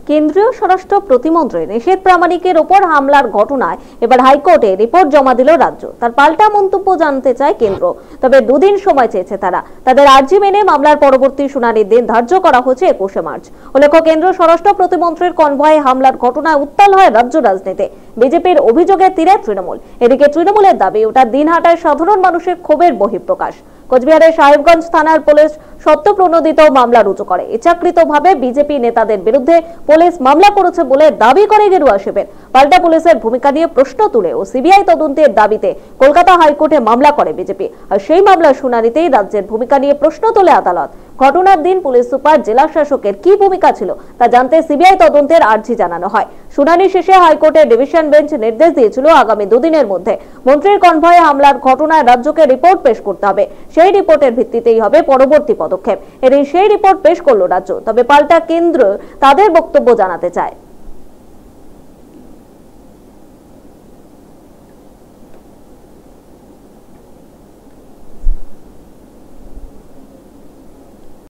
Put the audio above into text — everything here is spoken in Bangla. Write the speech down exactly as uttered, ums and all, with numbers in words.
কেন্দ্রীয় স্বরাষ্ট্র প্রতিমন্ত্রী নিশীথ প্রামাণিকের ওপর হামলার ঘটনায় এবার হাইকোর্টে রিপোর্ট জমা দিল রাজ্য। তার পাল্টা মন্তব্য জানতে চায় কেন্দ্র। তবে দুদিন সময় চেয়েছে তারা। তাদের আর্জি মেনে মামলার পরবর্তী শুনানির দিন ধার্য করা হয়েছে একুশে মার্চ। উল্লেখ্য, কেন্দ্রীয় স্বরাষ্ট্র প্রতিমন্ত্রীর কনভয়ে হামলার ঘটনায় উত্তাল হয় রাজ্য রাজনীতি। বিজেপির অভিযোগের তীরে তৃণমূল। এদিকে তৃণমূলের দাবি, ওটা দিনহাটায় সাধারণ মানুষের ক্ষোভের বহিঃপ্রকাশ। কোচবিহারের সাহেবগঞ্জ থানার পুলিশ সত্যপ্রণোদিত মামলা রুজু করে। ইচ্ছাকৃতভাবে বিজেপি নেতাদের বিরুদ্ধে পুলিশ মামলা করেছে বলে দাবি করে গেরুয়া শিবির। পাল্টা পুলিশের ভূমিকা নিয়ে প্রশ্ন তুলে ও সিবিআই তদন্তের দাবিতে কলকাতা হাইকোর্টে মামলা করে বিজেপি। আর সেই মামলার শুনানিতেই রাজ্যের ভূমিকা নিয়ে প্রশ্ন তোলে আদালত। ঘটনার দিন পুলিশ সুপার, জেলা শাসকের কি ভূমিকা ছিল তা জানতে সিবিআই তদন্তের আর্জি জানানো হয়। শুনানি শেষে হাইকোর্টের ডিভিশন বেঞ্চ নির্দেশ দিয়েছিল আগামী দুদিনের মধ্যে মন্ত্রীর কনভয়ে হামলার ঘটনায় রাজ্যকে রিপোর্ট পেশ করতে হবে। সেই রিপোর্টের ভিত্তিতেই হবে পরবর্তী পদক্ষেপ। এদিন সেই রিপোর্ট পেশ করল রাজ্য। তবে পাল্টা কেন্দ্র তাদের বক্তব্য জানাতে চায়।